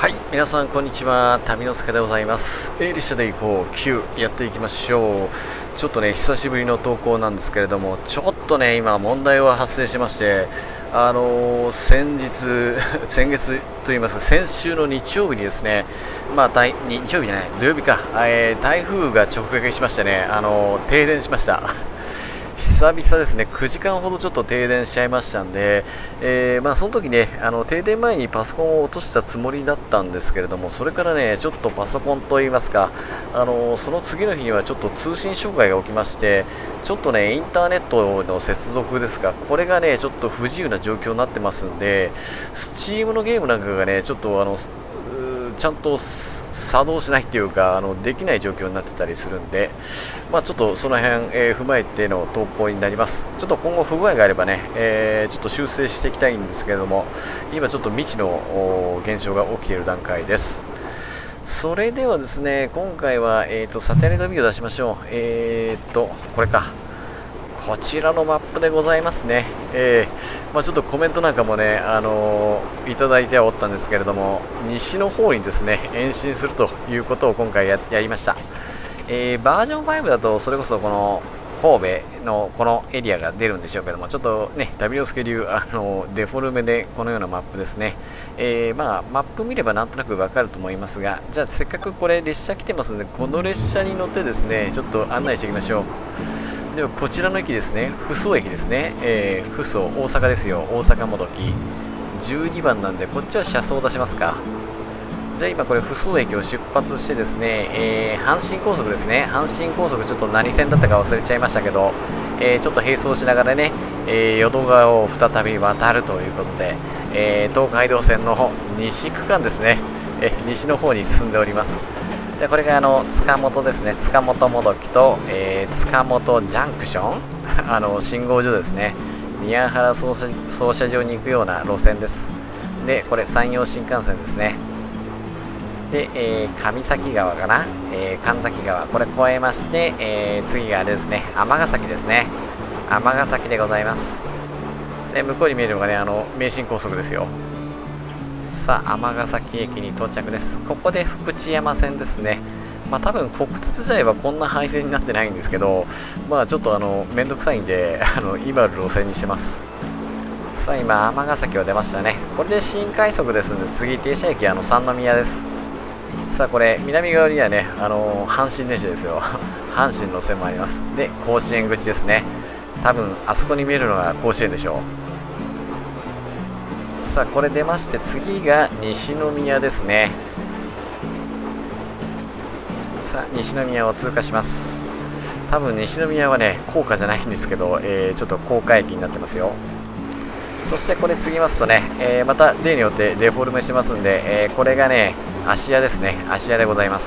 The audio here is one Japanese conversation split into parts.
はい、皆さんこんにちは。旅の助でございます。列車で行こう9やっていきましょう。ちょっとね久しぶりの投稿なんですけれども、ちょっとね今問題が発生しまして、先日先月といいますか先週の日曜日にですね、日曜日じゃない土曜日か、台風が直撃しましてね、停電しました。久々ですね、9時間ほどちょっと停電しちゃいましたんで、その時ね、停電前にパソコンを落としたつもりだったんですけれども、それからね、ちょっとパソコンといいますか、その次の日にはちょっと通信障害が起きまして、ちょっとね、インターネットの接続ですが、これがね、ちょっと不自由な状況になってますんで、Steam のゲームなんかがね、ちょっとちゃんと作動しないっていうかできない状況になってたりするんで、ちょっとその辺、踏まえての投稿になります。ちょっと今後不具合があればね、ちょっと修正していきたいんですけれども、今ちょっと未知の現象が起きている段階です。それではですね、今回は、サテライトビデオ出しましょう。これか。こちらのマップでございますね。ちょっとコメントなんかもね、いただいてはおったんですけれども、西の方にですね、延伸するということを今回やりました。バージョン5だと、それこそこの神戸のこのエリアが出るんでしょうけども、ちょっとね、ダビオスケ流、デフォルメでこのようなマップですね。マップ見ればなんとなくわかると思いますが、じゃあせっかくこれ列車来てますので、この列車に乗ってですね、ちょっと案内していきましょう。ではこちらの駅ですね、扶桑駅ですね、扶桑、大阪ですよ、大阪もどき、12番なんで、こっちは車窓を出しますか。じゃあ今、これ、扶桑駅を出発してですね、阪神高速ですね、阪神高速、ちょっと何線だったか忘れちゃいましたけど、ちょっと並走しながらね、淀川を再び渡るということで、東海道線の西区間ですね、西の方に進んでおります。でこれが塚本ですね、塚本もどきと、塚本ジャンクション信号所ですね、宮原操車場に行くような路線です。でこれ山陽新幹線ですね。で、上崎川かな、神崎川、これ越えまして、次があれですね、尼崎ですね、尼崎でございます。で向こうに見えるのがね、名神高速ですよ。さあ尼崎駅に到着です。ここで福知山線ですね。多分国鉄時代はこんな配線になってないんですけど、ちょっとめんどくさいんで今ある路線にしてます。さあ今尼崎を出ましたね。これで新快速ですので、次停車駅は三宮です。さあこれ南側にはね阪神電車ですよ阪神の線もあります。で甲子園口ですね。多分あそこに見えるのが甲子園でしょう。さあこれ出まして、次が西宮ですね。さあ西宮を通過します。多分西宮はね高架じゃないんですけど、ちょっと高架駅になってますよ。そしてこれ次ますとね、また例によってデフォルメしますんで、これがね芦屋ですね、芦屋でございます。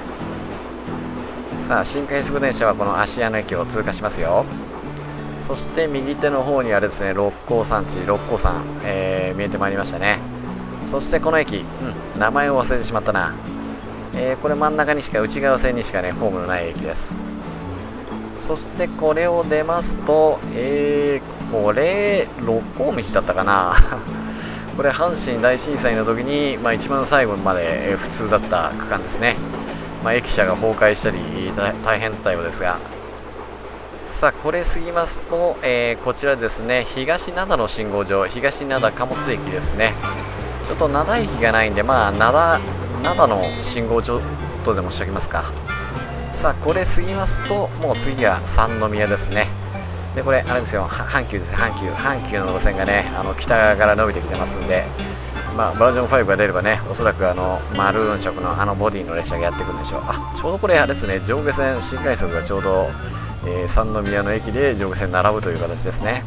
さあ新快速電車はこの芦屋の駅を通過しますよ。そして右手の方にはですね六甲山地、六甲山、見えてまいりましたね。そしてこの駅、名前を忘れてしまったな。これ真ん中にしか、内側線にしかねホームのない駅です。そしてこれを出ますと、これ六甲道だったかなこれ阪神大震災の時に、一番最後まで、普通だった区間ですね。駅舎が崩壊したり大変だったようですが、さあこれ過ぎますと、こちらですね、東灘の信号場、東灘貨物駅ですね。ちょっと灘駅がないんで、灘の信号場とでもしておきますか。さあこれ過ぎますと、もう次が三宮ですね。でこれあれですよ、阪急ですね、阪急の路線がね北側から伸びてきてますんで、バージョン5が出ればね、おそらくマルーン色のボディの列車がやってくるんでしょう。ちょうどこれあれですね、上下線新快速がちょうど三宮の駅で上下線並ぶという形ですね。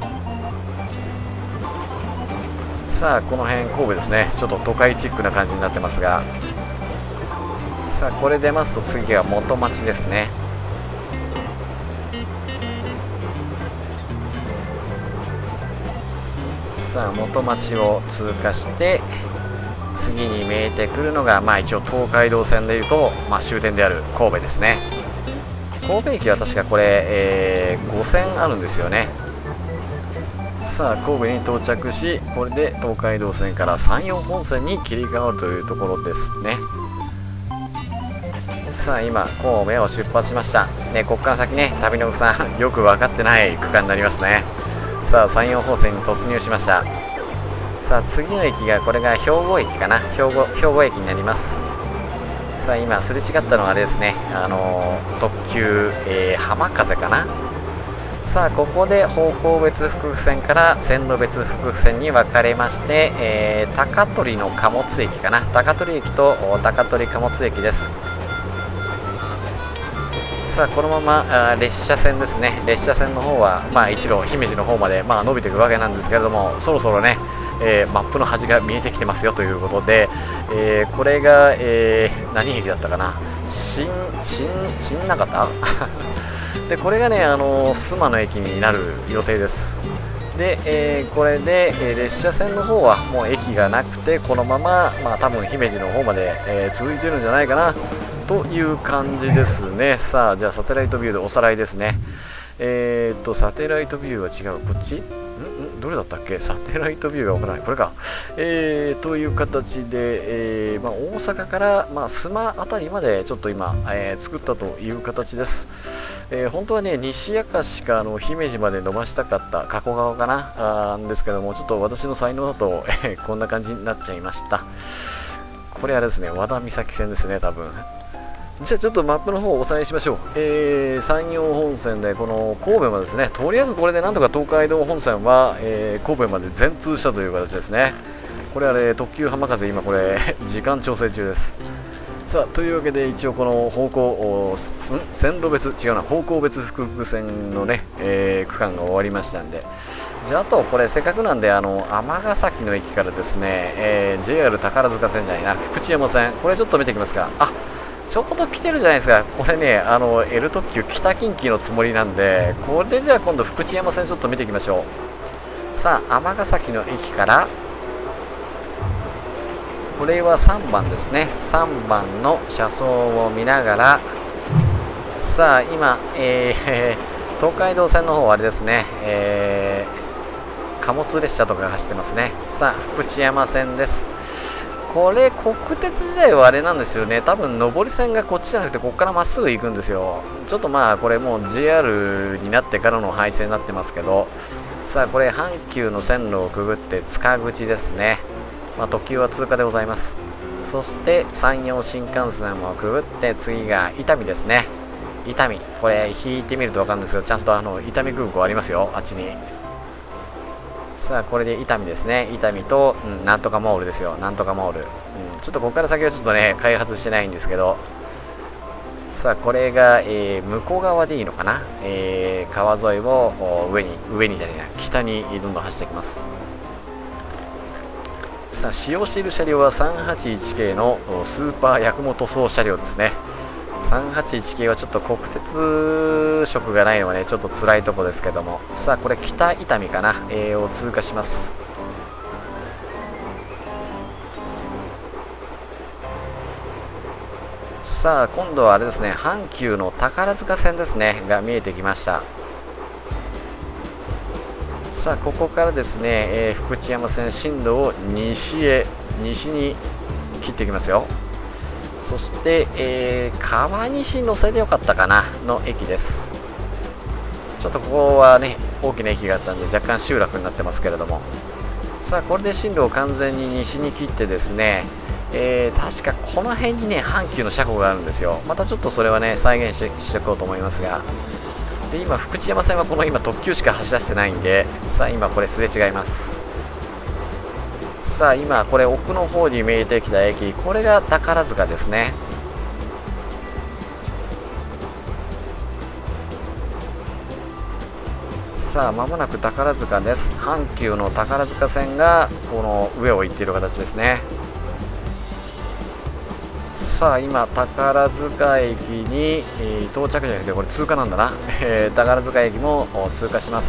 さあこの辺神戸ですね、ちょっと都会チックな感じになってますが、さあこれ出ますと次が元町ですね。さあ元町を通過して次に見えてくるのが、一応東海道線でいうと、終点である神戸ですね。神戸駅は確かこれ、5線あるんですよね。 さあ神戸に到着し、これで東海道線から山陽本線に切り替わるというところですね。さあ今神戸を出発しましたね。ここから先ね、旅の具さんよく分かってない区間になりましたね。さあ山陽本線に突入しました。さあ次の駅が、これが兵庫駅かな。兵庫駅になります。さあ今すれ違ったのはあれですね、特急、浜風かな。さあここで方向別複線から線路別複線に分かれまして、高取の貨物駅かな。高取駅と高取貨物駅です。さあこのまま列車線ですね。列車線の方は一路姫路の方まで伸びていくわけなんですけれども、そろそろね、マップの端が見えてきてますよということで、これが、何駅だったかな。新中田で、これがね須磨の駅になる予定です。で、これで、列車線の方はもう駅がなくて、このまま、多分姫路の方まで、続いてるんじゃないかなという感じですね。さあじゃあサテライトビューでおさらいですね。サテライトビューは違う、こっちどれだったっけ。サテライトビューがわからない、これか。という形で、大阪から、須磨あたりまでちょっと今、作ったという形です。本当はね、西明石か姫路まで伸ばしたかった加古川かななんですけども、ちょっと私の才能だとこんな感じになっちゃいました。これあれですね、和田岬線ですね、多分。じゃあちょっとマップの方をおさらいしましょう。山陽本線でこの神戸までですね。とりあえずこれでなんとか東海道本線は、神戸まで全通したという形ですね。これあれ特急浜風、今これ時間調整中です。さあというわけで一応この線路別方向別複々線のね、区間が終わりましたんで、じゃああとこれせっかくなんで尼崎の駅からですね、JR 宝塚線じゃないな、福知山線、これちょっと見ていきますか。ちょうど来てるじゃないですか。これね、L 特急北近畿のつもりなんで、これでじゃあ今度福知山線ちょっと見ていきましょう。さあ尼崎の駅からこれは3番ですね。3番の車窓を見ながら、さあ今、東海道線の方はあれですね、貨物列車とかが走ってますね。さあ福知山線です。これ国鉄時代はあれなんですよね。多分上り線がこっちじゃなくてここからまっすぐ行くんですよ。ちょっとこれもう JR になってからの廃線になってますけど、さあこれ阪急の線路をくぐって塚口ですね。特急は通過でございます。そして山陽新幹線をくぐって次が伊丹ですね。伊丹、これ引いてみると分かるんですけど、ちゃんと伊丹空港ありますよ、あっちに。さあこれで伊丹ですね。伊丹と、なんとかモールですよ。なんとかモール、ちょっとここから先はちょっとね開発してないんですけど、さあこれが、向こう側でいいのかな、川沿いを上にじゃないな、北にどんどん走っていきます。さあ使用している車両は381系のスーパー八雲塗装車両ですね。381系はちょっと国鉄色がないのはねちょっと辛いとこですけども、さあこれ北伊丹かな、を通過します。さあ今度はあれですね、阪急の宝塚線ですねが見えてきました。さあここからですね、福知山線進路を西に切っていきますよ。そして、川西乗せでよかったかなの駅です。ちょっとここはね大きな駅があったんで若干集落になってますけれども、さあこれで進路を完全に西に切ってですね、確かこの辺にね阪急の車庫があるんですよ。またちょっとそれはね再現しておこうと思いますが、で今福知山線はこの今特急しか走らせてないんで、さあ今これすれ違います。さあ今これ奥の方に見えてきた駅、これが宝塚ですね。さあ間もなく宝塚です。阪急の宝塚線がこの上を行っている形ですね。さあ今宝塚駅に、到着じゃなくてこれ通過なんだな、宝塚駅も通過します。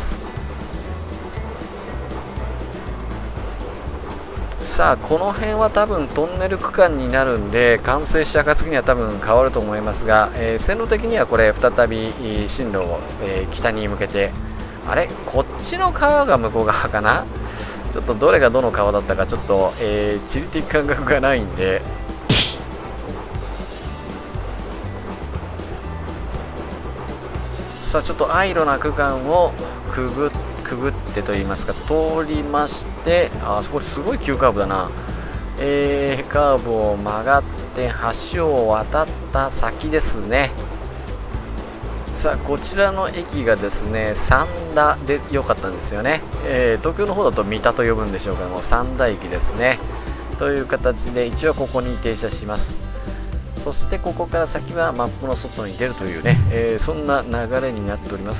さあこの辺は多分トンネル区間になるんで、完成した暁には多分変わると思いますが、線路的にはこれ再び進路を、北に向けてあれこっちの川が向こう側かな。ちょっとどれがどの川だったかちょっと、地理的感覚がないんで、さあちょっとアイロな区間をくぐってといいますか通りまして、あそこすごい急カーブだな。カーブを曲がって橋を渡った先ですね。さあこちらの駅がですね三田で良かったんですよね。東京の方だと三田と呼ぶんでしょうけども、三田駅ですね。という形で一応ここに停車します。そしてここから先はマップの外に出るというね、そんな流れになっております。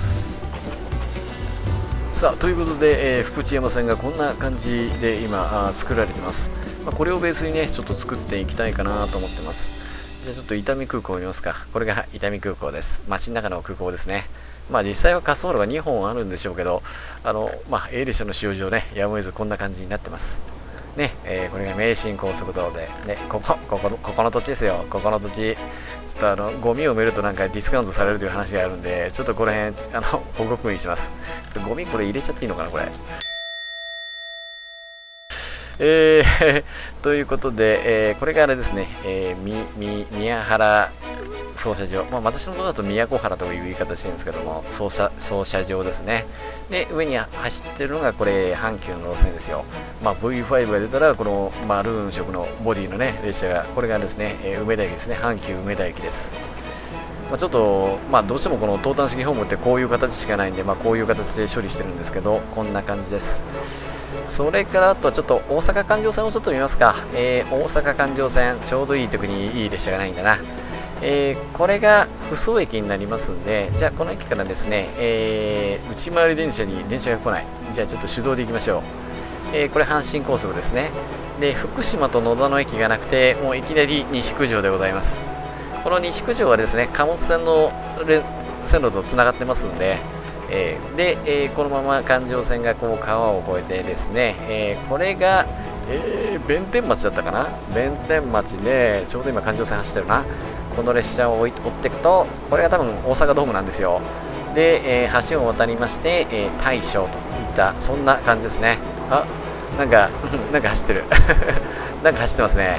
さあということで、福知山線がこんな感じで今作られてます。これをベースにねちょっと作っていきたいかなと思ってます。じゃあちょっと伊丹空港を見ますか。これが伊丹空港です。街の中の空港ですね。実際は滑走路が2本あるんでしょうけど、A 列車の使用上ね、やむを得ずこんな感じになってます。ね、これが名神高速道路で、ね、ここの土地ですよ。ここの土地。ちょっとゴミを埋めるとなんかディスカウントされるという話があるんで、ちょっとこの辺、報告にします。ゴミこれ入れちゃっていいのかな、これ。ということで、これがあれですね、宮原操車場、私のところだと宮古原という言い方してるんですけども、操車場ですね。で、上に走ってるのがこれ、阪急の路線ですよ。V5 が出たら、このマルーン色のボディのね、列車が、これがですね、梅田駅ですね、阪急梅田駅です。ちょっと、どうしてもこの投炭式ホームってこういう形しかないんで、こういう形で処理してるんですけど、こんな感じです。それからあとはちょっと大阪環状線をちょっと見ますか。大阪環状線、ちょうどいい時にいい列車がないんだな。これが扶桑駅になりますんで、じゃあこの駅からですね、内回り電車に電車が来ない。じゃあちょっと手動で行きましょう。これ阪神高速ですね。で、福島と野田の駅がなくて、もういきなり西九条でございます。この西九条はですね、貨物船の線路とつながってますんで、このまま環状線がこう川を越えてですね、これが、弁天町だったかな。弁天町でちょうど今環状線走ってるな。この列車を追っていくと、これが多分大阪ドームなんですよ。で、橋を渡りまして、大正といったそんな感じですね。なんか走ってるなんか走ってますね。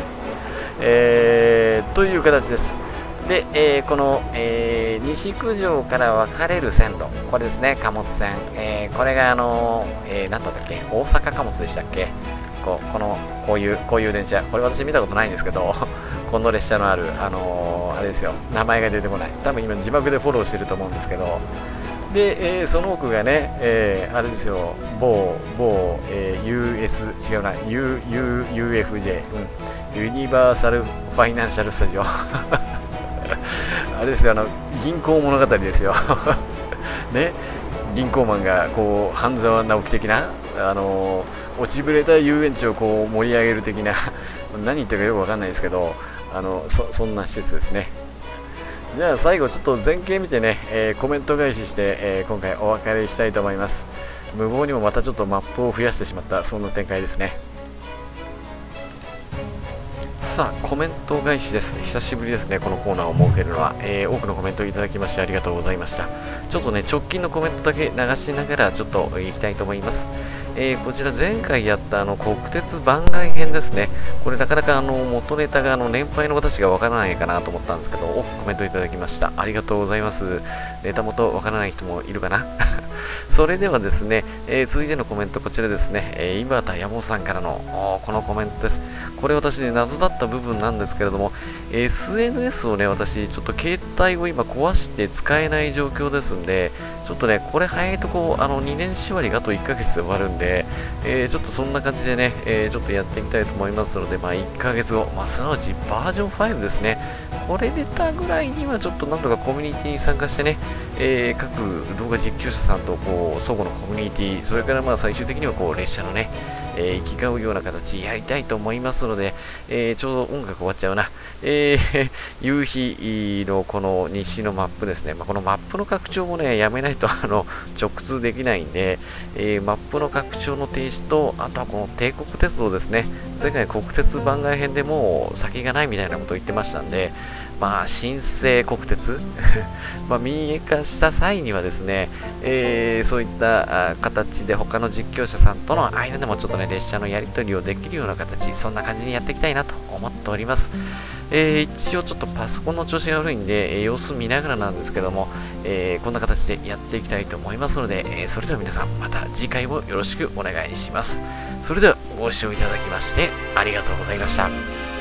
という形です。で、この、西九条から分かれる線路、これですね、貨物船、これが何だったっけ、大阪貨物でしたっけ。こういう電車、これ私見たことないんですけどこの列車のある、あれですよ、名前が出てこない。多分今字幕でフォローしてると思うんですけど、で、その奥がね、あれですよ、某、US、違うな、UFJ、ユニバーサルファイナンシャルスタジオあれですよ、銀行物語ですよね、銀行マンがこう半沢直樹的な、落ちぶれた遊園地をこう盛り上げる的な何言ってるかよくわかんないですけど、そんな施設ですね。じゃあ最後ちょっと前景見てね、コメント返しして、今回お別れしたいと思います。無謀にもまたちょっとマップを増やしてしまった、そんな展開ですね。さあコメント返しです。久しぶりですね、このコーナーを設けるのは。多くのコメントをいただきましてありがとうございました。ちょっとね直近のコメントだけ流しながらちょっといきたいと思います。こちら前回やった国鉄番外編ですね。これなかなか元ネタが年配の私がわからないかなと思ったんですけど、多くコメントいただきました。ありがとうございます。ネタ元わからない人もいるかなそれではですね、続いてのコメントこちらですね、井端山本さんからのこのコメントです。これ私ね謎だった部分なんですけれども、SNS をね私ちょっと携帯を今壊して使えない状況ですんで、ちょっとねこれ早いとこ2年縛りがあと1ヶ月で終わるんで、ちょっとそんな感じでね、ちょっとやっていきたいと思いますので、1ヶ月後、すなわちバージョン5ですね、これ出たぐらいにはちょっとなんとかコミュニティに参加してね、各動画実況者さんとこう相互のコミュニティ、それから最終的にはこう列車のね、 行き交うような形やりたいと思いますので、ちょうど音楽終わっちゃうな。夕日のこの西のマップですね。このマップの拡張もね、やめないと直通できないんで、マップの拡張の停止と、あとはこの帝国鉄道ですね。前回国鉄番外編でもう先がないみたいなことを言ってましたんで、新生国鉄民営化した際にはですね、そういった形で他の実況者さんとの間でもちょっとね、列車のやり取りをできるような形、そんな感じにやっていきたいなと思っております。一応ちょっとパソコンの調子が悪いんで、様子見ながらなんですけども、こんな形でやっていきたいと思いますので、それでは皆さんまた次回もよろしくお願いします。それではご視聴いただきましてありがとうございました。